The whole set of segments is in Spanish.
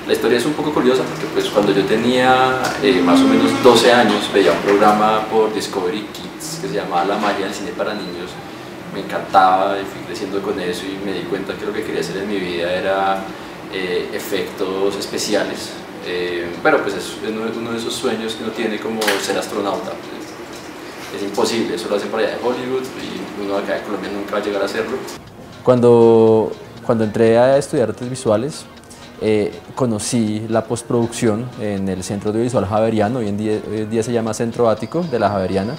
La historia es un poco curiosa porque pues cuando yo tenía más o menos 12 años veía un programa por Discovery Kids que se llamaba La magia del cine para niños. Me encantaba y fui creciendo con eso y me di cuenta que lo que quería hacer en mi vida era efectos especiales. Pero pues es uno de esos sueños que uno tiene como ser astronauta. Es imposible, eso lo hacen por allá de Hollywood y uno acá en Colombia nunca va a llegar a hacerlo. Cuando entré a estudiar artes visuales, conocí la postproducción en el Centro Audiovisual Javeriano, hoy en día se llama Centro Ático de la Javeriana.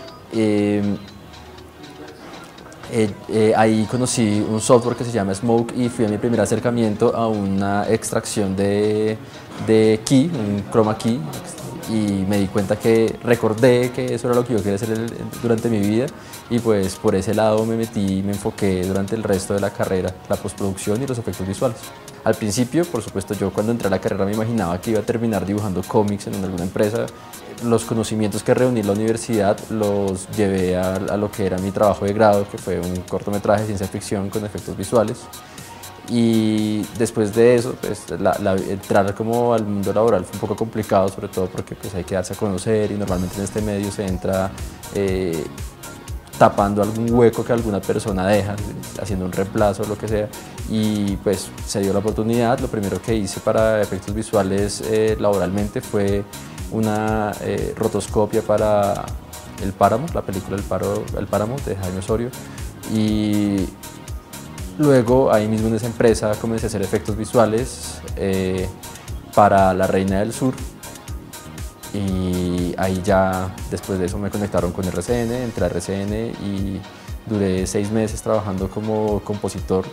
Ahí conocí un software que se llama Smoke y fui a mi primer acercamiento a una extracción de key, un chroma key, y me di cuenta que recordé que eso era lo que yo quería hacer durante mi vida y pues por ese lado me metí y me enfoqué durante el resto de la carrera, la postproducción y los efectos visuales. Al principio, por supuesto, yo cuando entré a la carrera me imaginaba que iba a terminar dibujando cómics en alguna empresa. Los conocimientos que reuní en la universidad los llevé a lo que era mi trabajo de grado, que fue un cortometraje de ciencia ficción con efectos visuales. Y después de eso, pues, entrar como al mundo laboral fue un poco complicado, sobre todo porque pues, hay que darse a conocer y normalmente en este medio se entra tapando algún hueco que alguna persona deja, haciendo un reemplazo o lo que sea, y pues se dio la oportunidad. Lo primero que hice para efectos visuales laboralmente fue una rotoscopia para El Páramo, la película El Páramo de Jaime Osorio, y luego ahí mismo en esa empresa comencé a hacer efectos visuales para La Reina del Sur. Y ahí ya, después de eso me conectaron con RCN, entré a RCN y duré 6 meses trabajando como compositor.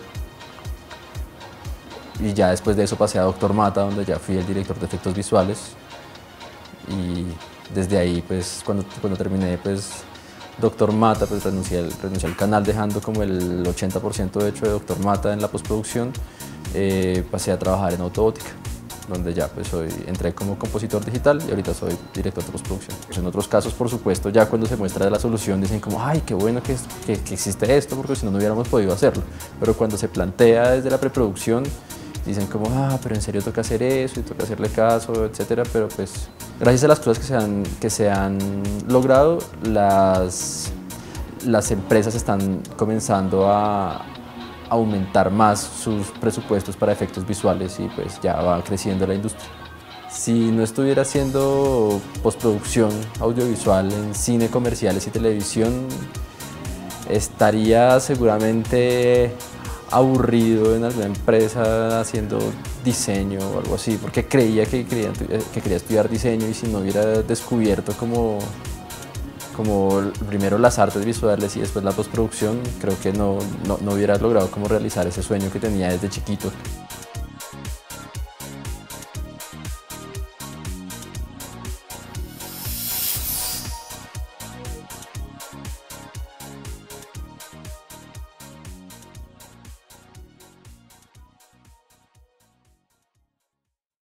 Y ya después de eso pasé a Doctor Mata, donde ya fui el director de efectos visuales. Y desde ahí, pues, cuando terminé, pues, Doctor Mata, pues renuncié al canal dejando como el 80% hecho de Doctor Mata en la postproducción. Pasé a trabajar en Autobótica, donde ya pues entré como compositor digital y ahorita soy director de postproducción. Pues en otros casos, por supuesto, ya cuando se muestra la solución dicen como ¡ay, qué bueno que existe esto! Porque si no, no hubiéramos podido hacerlo. Pero cuando se plantea desde la preproducción, dicen como ¡ah, pero en serio toca hacer eso y toca hacerle caso, etcétera! Pero pues gracias a las cosas que se han logrado, las empresas están comenzando a aumentar más sus presupuestos para efectos visuales y pues ya va creciendo la industria. Si no estuviera haciendo postproducción audiovisual en cine, comerciales y televisión, estaría seguramente aburrido en alguna empresa haciendo diseño o algo así, porque creía que quería estudiar diseño y si no hubiera descubierto como primero las artes visuales y después la postproducción, creo que no hubiera logrado como realizar ese sueño que tenía desde chiquito.